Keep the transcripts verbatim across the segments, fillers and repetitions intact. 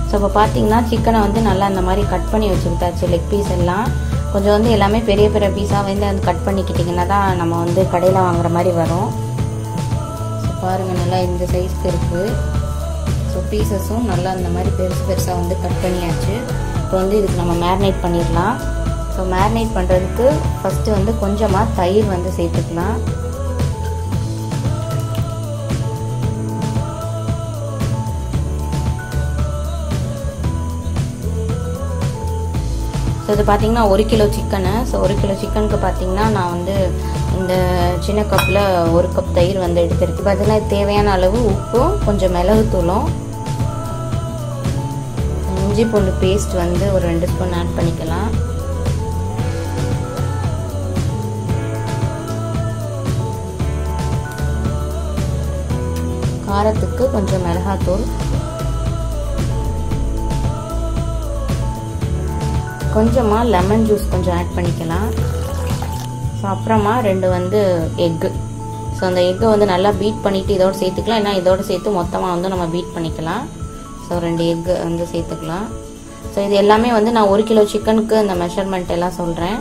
So இப்போ பார்த்தீங்கன்னா சிக்கனை வந்து நல்லா இந்த மாதிரி கட் பண்ணி வச்சுக்கிட்டாச்சு. லெக் பீஸ் எல்லாம் கொஞ்சம் வந்து எல்லாமே பெரிய பெரிய பீஸாக வந்து அது கட் பண்ணிக்கிட்டிங்கன்னா தான் நம்ம வந்து கடையில் வாங்குற மாதிரி வரும். ஸோ பாருங்கள் நல்லா இந்த சைஸ்க்கு இருக்குது. ஸோ பீசஸும் நல்லா இந்த மாதிரி பெருசு பெருசாக வந்து கட் பண்ணியாச்சு. இப்போ வந்து இதுக்கு நம்ம மேரினேட் பண்ணிடலாம். ஸோ மேரினேட் பண்ணுறதுக்கு ஃபஸ்ட்டு வந்து கொஞ்சமாக தயிர் வந்து சேர்த்துக்கலாம். ஸோ இது பார்த்தீங்கன்னா ஒரு கிலோ சிக்கனு. ஸோ ஒரு கிலோ சிக்கனுக்கு பார்த்தீங்கன்னா நான் வந்து இந்த சின்ன கப்பில் ஒரு கப் தயிர் வந்து எடுத்துருக்கு. பார்த்தீங்கன்னா தேவையான அளவு உப்பும் கொஞ்சம் மிளகுத்தூளும் இஞ்சி பூண்டு பேஸ்ட் வந்து ஒரு ரெண்டு ஸ்பூன் ஆட் பண்ணிக்கலாம். காரத்துக்கு கொஞ்சம் மிளகாத்தூள், கொஞ்சமாக லெமன் ஜூஸ் கொஞ்சம் ஆட் பண்ணிக்கலாம். ஸோ அப்புறமா ரெண்டு வந்து எக்கு. ஸோ அந்த எக்கை வந்து நல்லா பீட் பண்ணிவிட்டு இதோடு சேர்த்துக்கலாம். ஏன்னா இதோடு சேர்த்து மொத்தமாக வந்து நம்ம பீட் பண்ணிக்கலாம். ஸோ ரெண்டு எக்கு வந்து சேர்த்துக்கலாம். ஸோ இது எல்லாமே வந்து நான் ஒரு கிலோ சிக்கனுக்கு அந்த மெஷர்மெண்ட் எல்லாம் சொல்கிறேன்.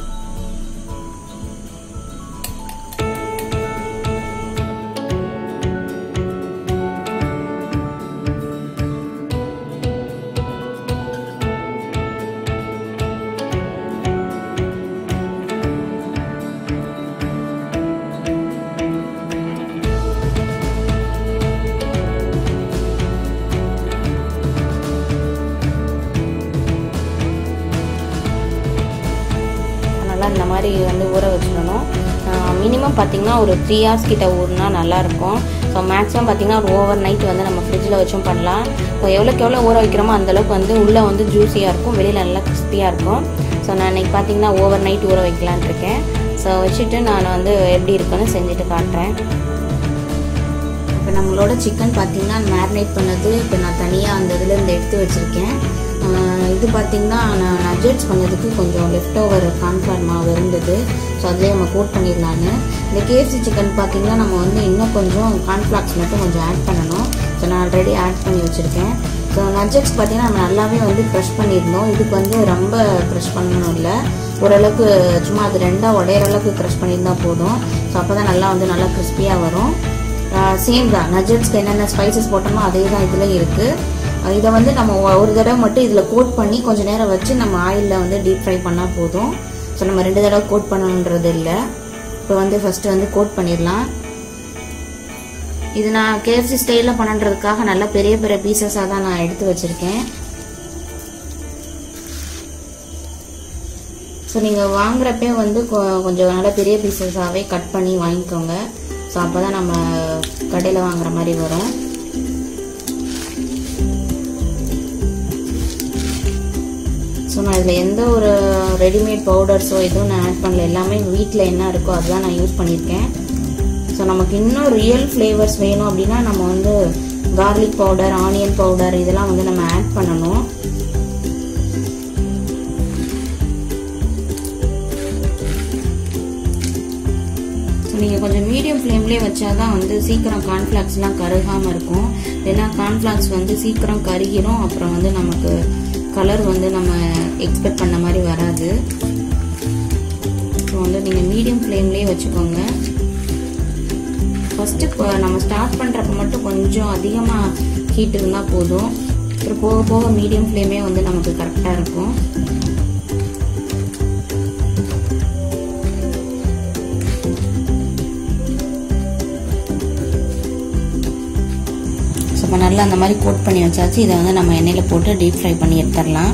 இந்த மாதிரி வந்து ஊற வச்சுக்கணும். மினிமம் பார்த்தீங்கன்னா ஒரு த்ரீ ஹவர்ஸ் கிட்ட ஊறினா நல்லாயிருக்கும். ஸோ மேக்ஸிமம் பார்த்தீங்கன்னா ஒரு ஓவர் நைட் வந்து நம்ம ஃப்ரிட்ஜில் வச்சும் பண்ணலாம். ஸோ எவ்வளோக்கு எவ்வளோ ஊற வைக்கிறோமோ அந்தளவுக்கு வந்து உள்ளே வந்து ஜூஸியாக இருக்கும், வெளியில் நல்லா கிறிஸ்பியாக இருக்கும். ஸோ நான் இன்றைக்கி பார்த்தீங்கன்னா ஓவர் நைட் ஊற வைக்கலான் இருக்கேன். ஸோ வச்சுட்டு நான் வந்து எப்படி இருக்குன்னு செஞ்சுட்டு காட்டுறேன். இப்போ நம்மளோட சிக்கன் பார்த்தீங்கன்னா மேரினேட் பண்ணது இப்போ நான் தனியாக அந்த இதுலேருந்து எடுத்து வச்சுருக்கேன். இது பார்த்தீங்கன்னா நான் நஜெட்ஸ் பண்ணதுக்கு கொஞ்சம் லெஃப்ட் ஓவர் கார்ன்ஃப்ளவர் மாவு இருந்தது. ஸோ அதிலே நம்ம கோட் பண்ணிடலான்னு. இந்த கேஎஃப்சி சிக்கன் பார்த்தீங்கன்னா நம்ம வந்து இன்னும் கொஞ்சம் கார்ன்ஃப்ளாக்ஸ் மட்டும் கொஞ்சம் ஆட் பண்ணணும். ஸோ நான் ஆல்ரெடி ஆட் பண்ணி வச்சுருக்கேன். ஸோ நஜெட்ஸ் பார்த்தீங்கன்னா நம்ம நல்லாவே வந்து க்ரஷ் பண்ணியிருந்தோம். இதுக்கு வந்து ரொம்ப க்ரஷ் பண்ணணும் இல்லை, ஓரளவுக்கு சும்மா அது ரெண்டாக உடையிற அளவுக்கு க்ரஷ் பண்ணியிருந்தால் போதும். ஸோ அப்போ தான் நல்லா வந்து நல்லா கிறிஸ்பியாக வரும். சேம் தான் நஜெட்ஸ்க்கு என்னென்ன ஸ்பைசஸ் போட்டோமோ அதே தான் இதில் இருக்குது. இதை வந்து நம்ம ஒரு தடவை மட்டும் இதில் கோட் பண்ணி கொஞ்சம் நேரம் வச்சு நம்ம ஆயிலில் வந்து டீப் ஃப்ரை பண்ணால் போதும். ஸோ நம்ம ரெண்டு தடவை கோட் பண்ணணுன்றது இல்லை. இப்போ வந்து ஃபஸ்ட்டு வந்து கோட் பண்ணிடலாம். இது நான் கேஎஃப்சி ஸ்டைலில் பண்ணுறதுக்காக நல்லா பெரிய பெரிய பீசஸாக தான் நான் எடுத்து வச்சுருக்கேன். ஸோ நீங்கள் வாங்குறப்பே வந்து கொஞ்சம் நல்லா பெரிய பீசஸாகவே கட் பண்ணி வாங்கிக்கோங்க. ஸோ அப்போ தான் நம்ம கடையில் வாங்குற மாதிரி வரும். ஸோ நான் இதில் எந்த ஒரு ரெடிமேட் பவுடர்ஸோ எதுவும் நான் ஆட் பண்ணல. எல்லாமே வீட்டில் என்ன இருக்கோ அதுதான் நான் யூஸ் பண்ணியிருக்கேன். ஸோ நமக்கு இன்னும் ரியல் ஃப்ளேவர்ஸ் வேணும் அப்படின்னா நம்ம வந்து கார்லிக் பவுடர், ஆனியன் பவுடர் இதெல்லாம் வந்து நம்ம ஆட் பண்ணணும். ஸோ நீங்கள் கொஞ்சம் மீடியம் ஃப்ளேம்லேயே வச்சாதான் வந்து சீக்கிரம் கார்ன்ஃப்ளாக்ஸ்லாம் கருகாமல் இருக்கும். ஏன்னா கார்ன்ஃப்ளாக்ஸ் வந்து சீக்கிரம் கருகிரும், அப்புறம் வந்து நமக்கு கலர் வந்து நம்ம எக்ஸ்பெக்ட் பண்ண மாதிரி வராது. ஸோ வந்து நீங்கள் மீடியம் ஃப்ளேம்லேயே வச்சுக்கோங்க. ஃபஸ்ட்டு இப்போ நம்ம ஸ்டார்ட் பண்ணுறப்ப மட்டும் கொஞ்சம் அதிகமாக ஹீட் இருந்தால் போதும். அப்புறம் போக போக மீடியம் ஃப்ளேமே வந்து நமக்கு கரெக்டாக இருக்கும். இப்போ நல்லா அந்த மாதிரி கோட் பண்ணி வச்சாச்சு. இதை வந்து நம்ம எண்ணெயில் போட்டு டீப் ஃப்ரை பண்ணி எடுத்துடலாம்.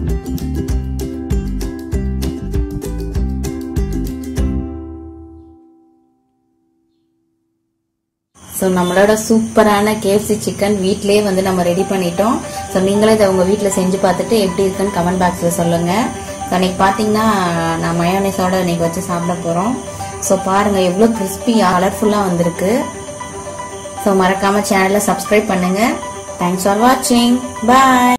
ஸோ நம்மளோட சூப்பரான கேஎஃப்சி சிக்கன் வீட்டிலேயே வந்து நம்ம ரெடி பண்ணிட்டோம். ஸோ நீங்களே இதை உங்கள் வீட்டில் செஞ்சு பார்த்துட்டு எப்படி இருக்குன்னு கமெண்ட் பாக்ஸில் சொல்லுங்கள். ஸோ அன்றைக்கி பார்த்தீங்கன்னா நான் மயோனைஸோட இன்னைக்கு வச்சு சாப்பிட போகிறோம். ஸோ பாருங்கள் எவ்வளோ கிறிஸ்பியாக கலர்ஃபுல்லாக வந்திருக்கு. ஸோ மறக்காமல் சேனலை சப்ஸ்கிரைப் பண்ணுங்கள். தேங்க்ஸ் ஃபார் வாட்சிங். பாய்.